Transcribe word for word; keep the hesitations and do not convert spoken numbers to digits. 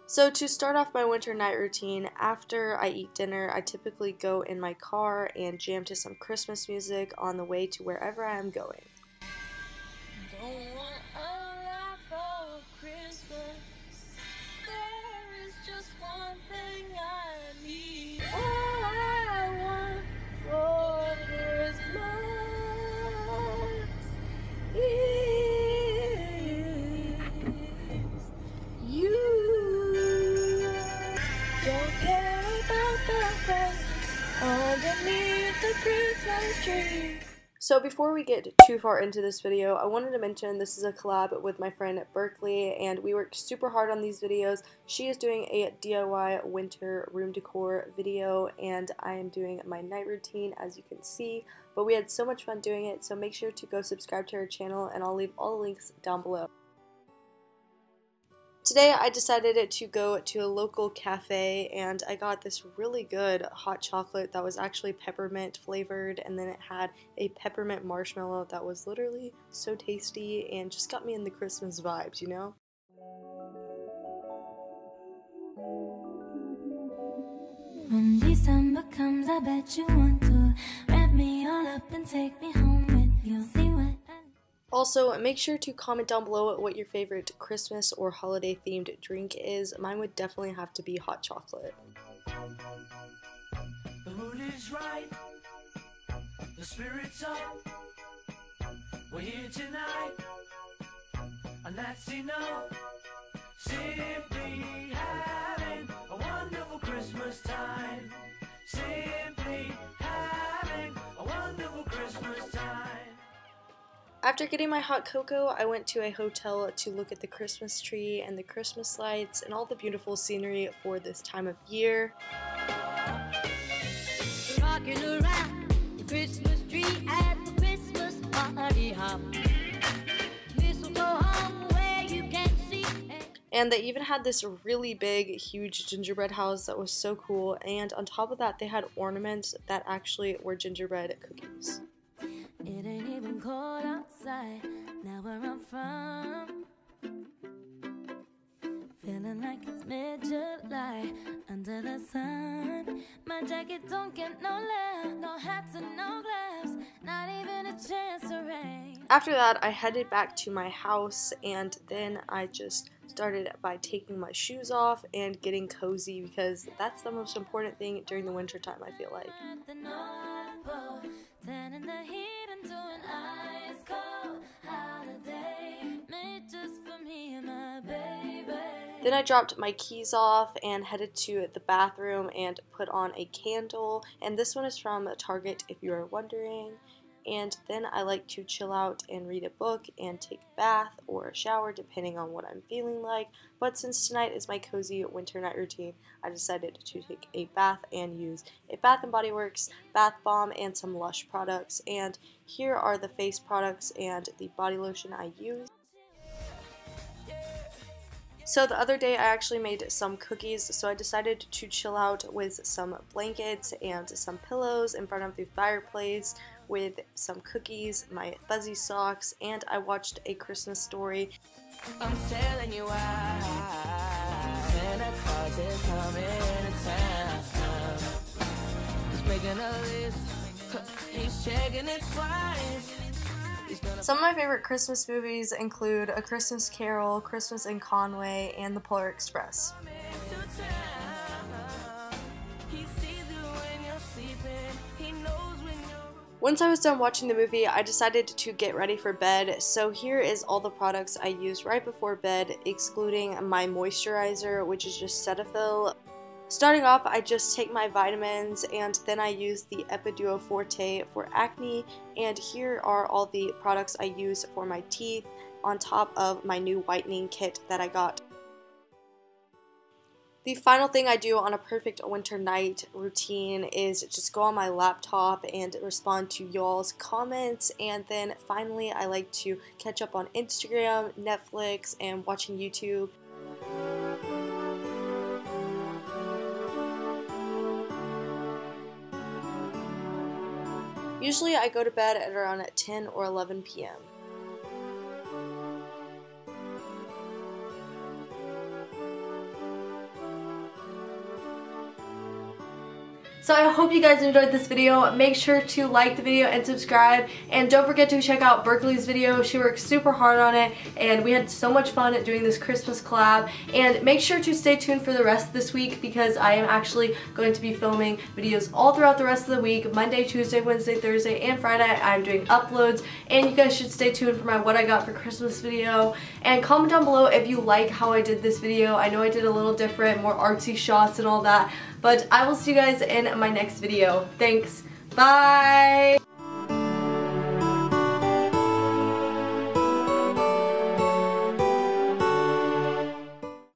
So to start off my winter night routine, after I eat dinner, I typically go in my car and jam to some Christmas music on the way to wherever I am going. Don't want a lot for Christmas. There is just one thing I need. All I want for Christmas is you. Don't care about the rest underneath the Christmas tree. So before we get too far into this video, I wanted to mention this is a collab with my friend Berkeley, and we worked super hard on these videos. She is doing a D I Y winter room decor video, and I am doing my night routine, as you can see. But we had so much fun doing it, so make sure to go subscribe to her channel, and I'll leave all the links down below. Today I decided to go to a local cafe, and I got this really good hot chocolate that was actually peppermint flavored, and then it had a peppermint marshmallow that was literally so tasty and just got me in the Christmas vibes, you know? When December comes, I bet you want to wrap me all up and take me home with you. See what I Also, make sure to comment down below what your favorite Christmas or holiday themed drink is. Mine would definitely have to be hot chocolate. The mood is right, the spirit's up, we're here tonight, and that's enough. Simply having a wonderful Christmas time. Simply having a wonderful Christmas time. After getting my hot cocoa, I went to a hotel to look at the Christmas tree and the Christmas lights and all the beautiful scenery for this time of year. rocking around the Christmas tree at the Christmas party hop. Mistletoe hung where you can see. And they even had this really big, huge gingerbread house that was so cool, and on top of that they had ornaments that actually were gingerbread cookies. It ain't even cold outside, now where I'm from. Feeling like it's mid-July, under the sun. My jacket don't get no love, no hats and no gloves, not even a chance to rain. After that, I headed back to my house, and then I just started by taking my shoes off and getting cozy, because that's the most important thing during the winter time, I feel like. At the North Pole, turning the heat into an ice cold holiday, made just for me and my baby. Then I dropped my keys off and headed to the bathroom and put on a candle, and this one is from Target if you are wondering. And then I like to chill out and read a book and take a bath or a shower depending on what I'm feeling like. But since tonight is my cozy winter night routine, I decided to take a bath and use a Bath and Body Works bath bomb and some Lush products. And here are the face products and the body lotion I use. So the other day I actually made some cookies, so I decided to chill out with some blankets and some pillows in front of the fireplace with some cookies, my fuzzy socks, and I watched A Christmas Story. I'm telling you why Santa Claus is coming to town. He's making a list, he's checking it twice. Some of my favorite Christmas movies include A Christmas Carol, Christmas in Conway, and The Polar Express. Once I was done watching the movie, I decided to get ready for bed, so here is all the products I use right before bed, excluding my moisturizer, which is just Cetaphil. Starting off, I just take my vitamins, and then I use the Epiduo Forte for acne, and here are all the products I use for my teeth, on top of my new whitening kit that I got. The final thing I do on a perfect winter night routine is just go on my laptop and respond to y'all's comments, and then finally I like to catch up on Instagram, Netflix, and watching YouTube. Usually I go to bed at around ten or eleven p m So I hope you guys enjoyed this video. Make sure to like the video and subscribe, and don't forget to check out Berkeley's video. She worked super hard on it and we had so much fun doing this Christmas collab. And make sure to stay tuned for the rest of this week because I am actually going to be filming videos all throughout the rest of the week. Monday, Tuesday, Wednesday, Thursday, and Friday I'm doing uploads, and you guys should stay tuned for my What I Got for Christmas video. And comment down below if you like how I did this video. I know I did a little different, more artsy shots and all that, but I will see you guys in my next video. Thanks. Bye!